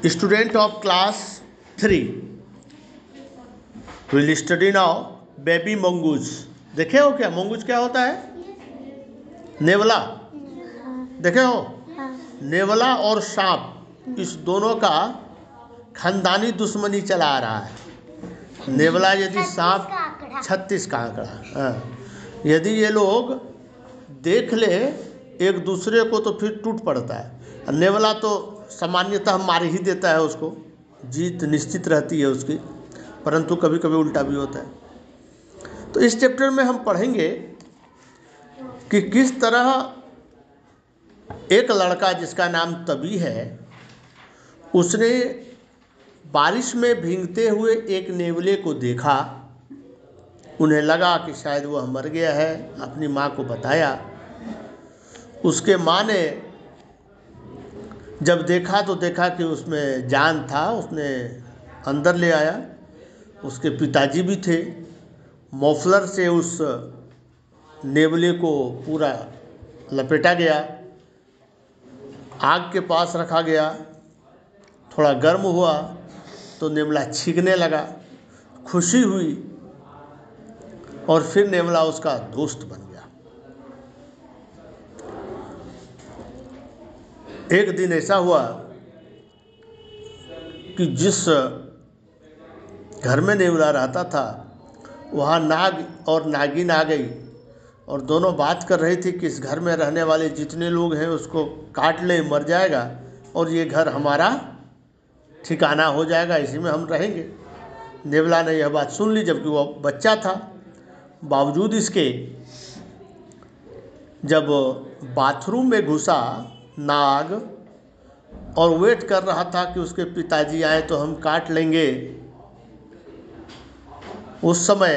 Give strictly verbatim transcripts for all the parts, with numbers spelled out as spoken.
Student of class three will study now baby mongoose. देखे हो क्या mongoose क्या होता है? नेवला देखे हो? नेवला और सांप इस दोनों का खानदानी दुश्मनी चला आ रहा है। नेवला यदि सांप छत्तीस का आंकड़ा, हाँ, यदि ये लोग देख ले एक दूसरे को तो फिर टूट पड़ता है। नेवला तो सामान्यतः मार ही देता है, उसको जीत निश्चित रहती है उसकी, परंतु कभी कभी उल्टा भी होता है। तो इस चैप्टर में हम पढ़ेंगे कि किस तरह एक लड़का जिसका नाम तभी है, उसने बारिश में भीगते हुए एक नेवले को देखा। उन्हें लगा कि शायद वह मर गया है, अपनी माँ को बताया। उसके माँ ने जब देखा तो देखा कि उसमें जान था, उसने अंदर ले आया। उसके पिताजी भी थे। मफलर से उस नेवले को पूरा लपेटा गया, आग के पास रखा गया। थोड़ा गर्म हुआ तो नेवला छींकने लगा, खुशी हुई और फिर नेवला उसका दोस्त बन गया। एक दिन ऐसा हुआ कि जिस घर में नेवला रहता था वहाँ नाग और नागिन आ गई और दोनों बात कर रही थी कि इस घर में रहने वाले जितने लोग हैं उसको काट ले, मर जाएगा और ये घर हमारा ठिकाना हो जाएगा, इसी में हम रहेंगे। नेवला ने यह बात सुन ली, जबकि वह बच्चा था। बावजूद इसके जब बाथरूम में घुसा नाग और वेट कर रहा था कि उसके पिताजी आए तो हम काट लेंगे, उस समय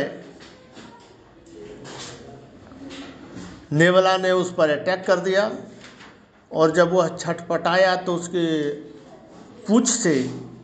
नेवला ने उस पर अटैक कर दिया और जब वह छटपटाया तो उसके पूंछ से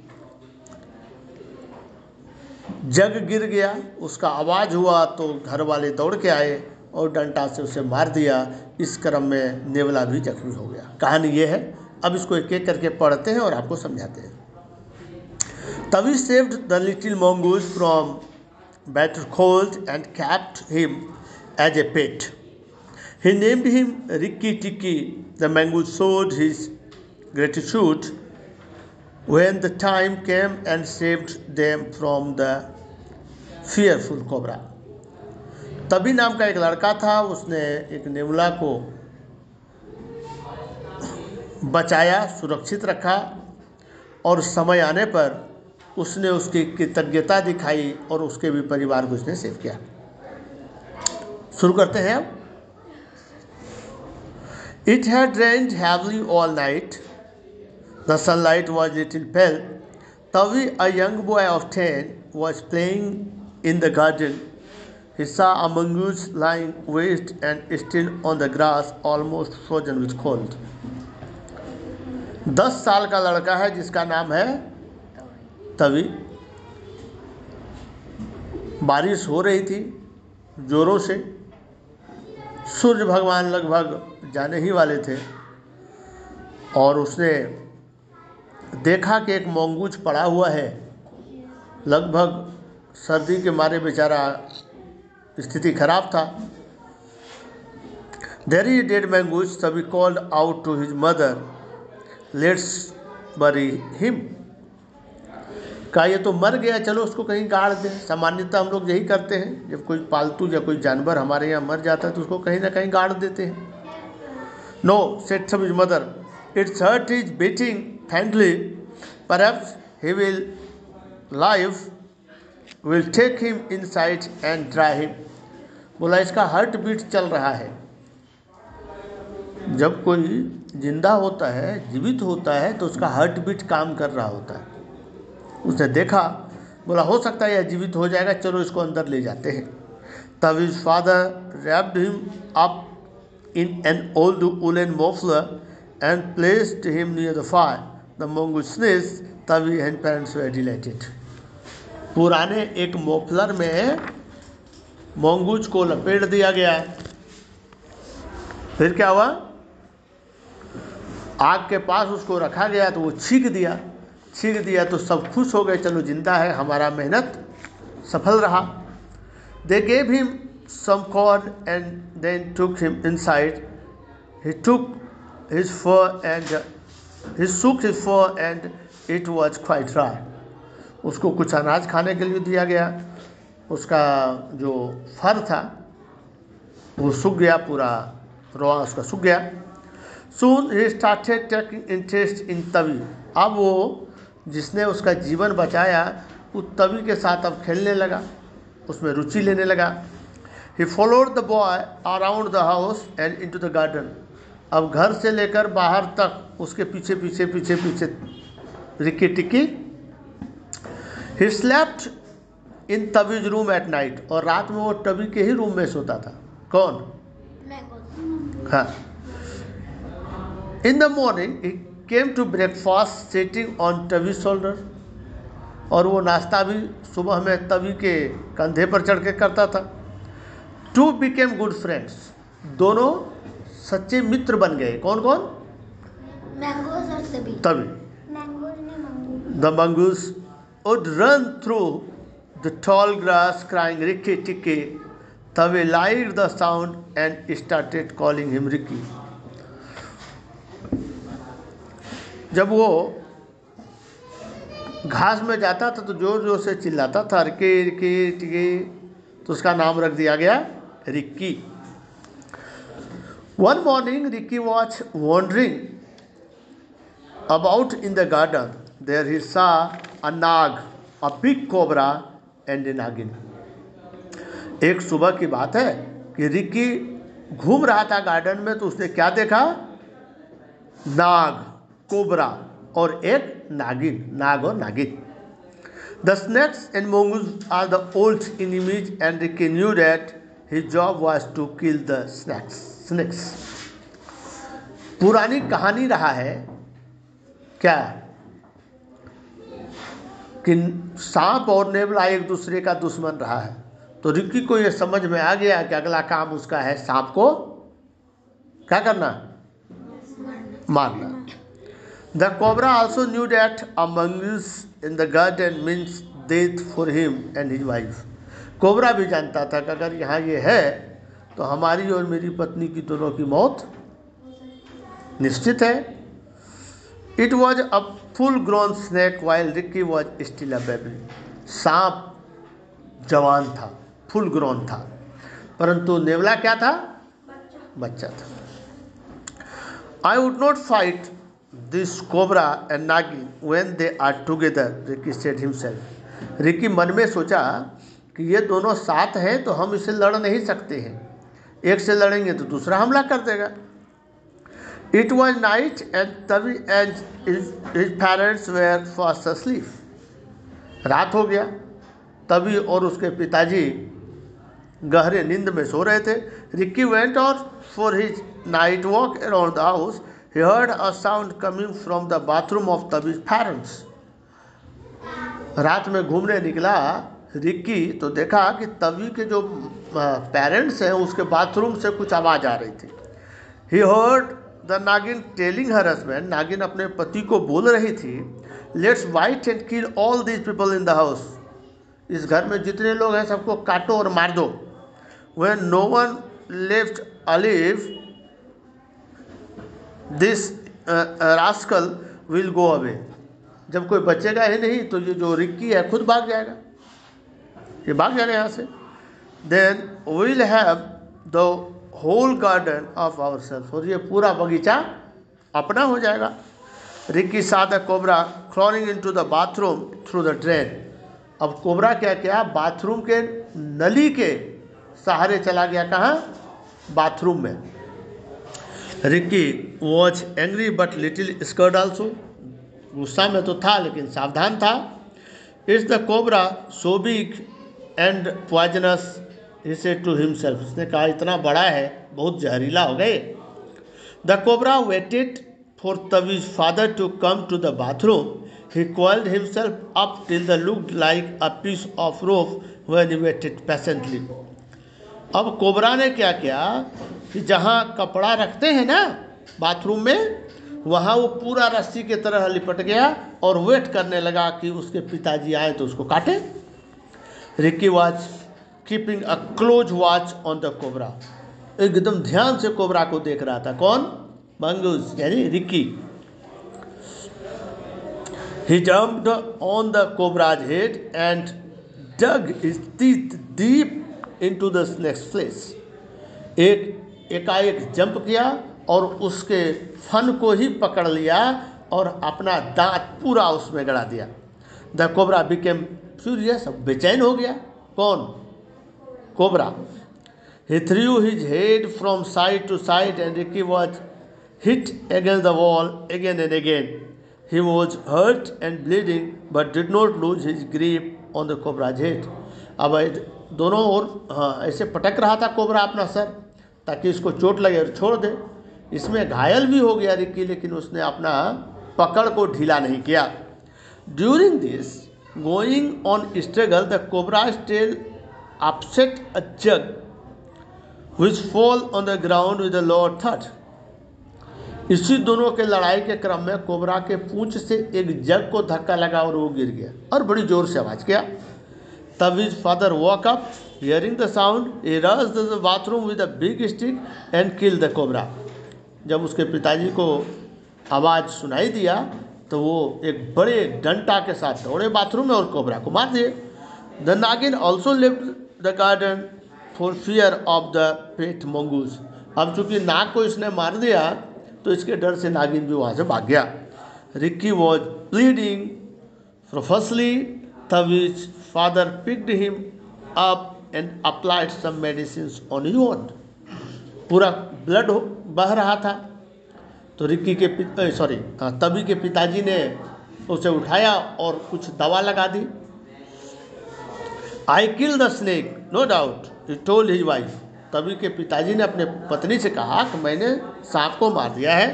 जग गिर गया। उसका आवाज़ हुआ तो घर वाले दौड़ के आए और डंडा से उसे मार दिया। इस क्रम में नेवला भी जख्मी हो गया। कहानी ये है। अब इसको एक एक करके पढ़ते हैं और आपको समझाते हैं। तभी saved the little mongoose from bitter cold and kept him as a pet. He named him Rikki Tikki. The mongoose showed his gratitude when the time came and saved them from the fearful cobra. तभी नाम का एक लड़का था, उसने एक नेवला को बचाया, सुरक्षित रखा और समय आने पर उसने उसकी कृतज्ञता दिखाई और उसके भी परिवार को उसने सेव किया। शुरू करते हैं अब। It had rained heavily all night. The sunlight was little pale. Tavi, a young boy of ten, was playing in the garden. He saw a mongoose lying waste and still on the grass, almost frozen with cold. दस साल का लड़का है जिसका नाम है तभी। बारिश हो रही थी जोरों से, सूर्य भगवान लगभग जाने ही वाले थे और उसने देखा कि एक मंगूज पड़ा हुआ है। लगभग सर्दी के मारे बेचारा स्थिति खराब था। There is a dead mongoose, तभी called out to his mother, let's bury him. कहा ये तो मर गया, चलो उसको कहीं गाड़ दें। सामान्यतः हम लोग यही करते हैं, जब कोई पालतू या कोई जानवर हमारे यहाँ मर जाता है तो उसको कहीं ना कहीं गाड़ देते हैं। No, said his mother, its heart is beating faintly, perhaps he will live, will take him inside and dry him. बोला इसका हार्ट बीट चल रहा है। जब कोई जिंदा होता है, जीवित होता है, तो उसका हार्ट बीट काम कर रहा होता है। उसने देखा, बोला हो सकता है यह जीवित हो जाएगा, चलो इसको अंदर ले जाते हैं। तब his father wrapped him up in an old woolen muffler and placed him near the fire. The mongoose sneezed. तभी his parents were delighted. पुराने एक मोफलर में मंगूज को लपेट दिया गया। फिर क्या हुआ? आग के पास उसको रखा गया तो वो छींक दिया। छींक दिया तो सब खुश हो गए, चलो जिंदा है, हमारा मेहनत सफल रहा। They gave him some corn and then took him inside, he took his fur and he shook his fur and it was quite dry। उसको कुछ अनाज खाने के लिए दिया गया, उसका जो फर था वो सूख गया, पूरा रोआ उसका सूख गया। Soon he started taking interest in Tawi. अब वो जिसने उसका जीवन बचाया वो तवी के साथ अब खेलने लगा, उसमें रुचि लेने लगा। He followed the boy around the house and into the garden। अब घर से लेकर बाहर तक उसके पीछे पीछे पीछे पीछे Ricky Ticky. He slept in Tavi's room at night. और रात में वो तवी के ही रूम में सोता था। कौन? हाँ। In the morning he came to breakfast sitting on Tawi shoulder। और वो नाश्ता भी सुबह में तवी के कंधे पर चढ़ के करता था। Two became good friends। दोनों सच्चे मित्र बन गए। कौन कौन? मैंगोस और तवी। तवी। मैंगोस ने mongoose. The mongoose would run through the tall grass crying Ricky Ticky। Tavi liked the sound and started calling him Ricky। जब वो घास में जाता था तो जोर जोर से चिल्लाता था रिकी रिकी टिकी, तो उसका नाम रख दिया गया Ricky. One morning Ricky was wandering about in the garden। There he saw a nag, a big cobra and a nagin। एक सुबह की बात है कि रिक्की घूम रहा था गार्डन में, तो उसने क्या देखा? नाग, कोबरा और एक नागिन, नाग और नागिन। The snakes and mongoose are the old enemies and Ricky knew that his job was to kill the snakes। Snakes पुरानी कहानी रहा है क्या कि सांप और नेवला एक दूसरे का दुश्मन रहा है। तो रिक्की को यह समझ में आ गया कि अगला काम उसका है सांप को क्या करना? मारना। The cobra also knew that a mongoose in the garden means death for him and his wife. Cobra भी जानता था कि अगर यहाँ ये है तो हमारी और मेरी पत्नी की दोनों की मौत निश्चित है। It was a full grown snake while Rikki was still a baby. सांप जवान था, फुल ग्रोन था, परंतु नेवला क्या था? बच्चा था। I would not fight this cobra and Nagi when they are together, Rikki said himself. Rikki मन में सोचा कि ये दोनों साथ हैं तो हम इसे लड़ नहीं सकते हैं, एक से लड़ेंगे तो दूसरा हमला कर देगा। It was night and Teddy and his parents were fast asleep। रात हो गया, तभी और उसके पिताजी गहरे नींद में सो रहे थे। Rikki went out for his night walk around the house. He heard a sound coming from the bathroom of Teddy's parents. रात में घूमने निकला रिक्की तो देखा कि तवी के जो पेरेंट्स हैं उसके बाथरूम से कुछ आवाज़ आ रही थी। He heard the Nagin telling her husband. Nagin अपने पति को बोल रही थी, let's wait and kill all these people in the house. इस घर में जितने लोग हैं सबको काटो और मार दो। When no one left alive this rascal will go away. जब कोई बचेगा ही नहीं तो ये जो रिक्की है खुद भाग जाएगा, ये भाग जाएगा यहाँ से। Then will have the whole garden of our self. और ये पूरा बगीचा अपना हो जाएगा। Rikki saw the cobra crawling into the bathroom through the drain। अब कोबरा क्या किया? बाथरूम के नली के सहारे चला गया। कहाँ? बाथरूम में। Rikki was angry but little scared also. गुस्सा में तो था लेकिन सावधान था। It's the cobra so big and poisonous, he said to himself. उसने कहा इतना बड़ा है, बहुत जहरीला हो गए। The cobra waited for Teddy's father to come to the bathroom. He coiled himself up till the looked like a piece of rope when he waited patiently। अब कोबरा ने क्या किया कि जहाँ कपड़ा रखते हैं ना बाथरूम में, वहाँ वो पूरा रस्सी के तरह लिपट गया और वेट करने लगा कि उसके पिताजी आए तो उसको काटे। Rikki was keeping a close watch on the cobra, एकदम ध्यान से कोबरा को देख रहा था। कौन? मंगूस यानी Rikki. He jumped on the cobra's head and dug his teeth deep into the snake's flesh. एक एकाएक जंप किया और उसके फन को ही पकड़ लिया और अपना दांत पूरा उसमें गड़ा दिया। The cobra became furious, अब बेचैन हो गया। कौन? Cobra. He threw his head from side to side and Ricky was hit against the wall again and again. He was hurt and bleeding but did not lose his grip on the cobra's head. अब दोनों ओर हाँ ऐसे पटक रहा था cobra अपना sir ताकि इसको चोट लगे और छोड़ दे। इसमें घायल भी हो गया रिकी, लेकिन उसने अपना पकड़ को ढीला नहीं किया। During this going on struggle, the cobra's tail upset a jug which fell on the ground with a loud thud. इसी दोनों के लड़ाई के क्रम में कोबरा के पूंछ से एक जग को धक्का लगा और वो गिर गया और बड़ी जोर से आवाज किया। तब his father walk up, hearing the sound, he rushed to the bathroom with a big stick and killed the cobra. जब उसके पिताजी को आवाज़ सुनाई दिया तो वो एक बड़े डंटा के साथ दौड़े बाथरूम में और कोबरा को मार दिए। The Nagin also left the garden for fear of the pet mongoose. अब चूंकि नाग को इसने मार दिया तो इसके डर से नागिन भी वहाँ से भाग गया। रिकी वॉज ब्लीडिंग प्रोफेसली, तब his father picked him up and applied some medicines on his wound. पूरा ब्लड बह रहा था तो रिकी के सॉरी हाँ तभी के पिताजी ने उसे उठाया और कुछ दवा लगा दी। I kill the snake no doubt, he told his wife. Teddy के पिताजी ने अपने पत्नी से कहा कि मैंने सांप को मार दिया है,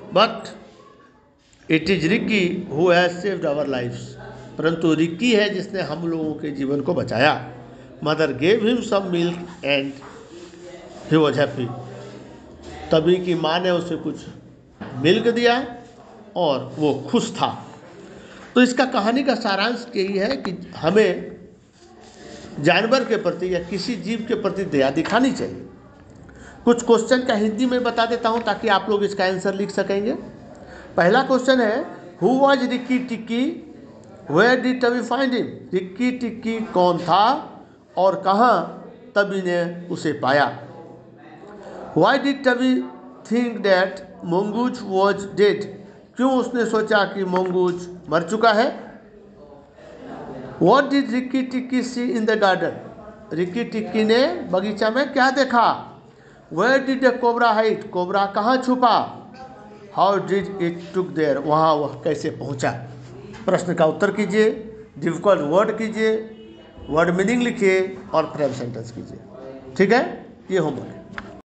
but it is Rikki who has saved our lifes. परंतु रिकी है जिसने हम लोगों के जीवन को बचाया। Mother gave him some milk and he was happy. Teddy की माँ ने उसे कुछ मिल्क दिया और वो खुश था। तो इसका कहानी का सारांश यही है कि हमें जानवर के प्रति या किसी जीव के प्रति दया दिखानी चाहिए। कुछ क्वेश्चन का हिंदी में बता देता हूं ताकि आप लोग इसका आंसर लिख सकेंगे। पहला क्वेश्चन है, who was Rikki Tikki, where did Teddy find him. Rikki Tikki कौन था और कहाँ तभी ने उसे पाया। Why did Teddy think that mongoose was dead. क्यों उसने सोचा कि मंगूज मर चुका है। What did Rikki Tikki see in the garden? Rikki Tikki ने बगीचा में क्या देखा। Where did the cobra hide? Cobra कहाँ छुपा। How did it took there? वहाँ वह कैसे पहुँचा। प्रश्न का उत्तर कीजिए, डिफिकल्ट वर्ड कीजिए, वर्ड मीनिंग लिखिए और फ्रेम सेंटेंस कीजिए। ठीक है, ये होमवर्क।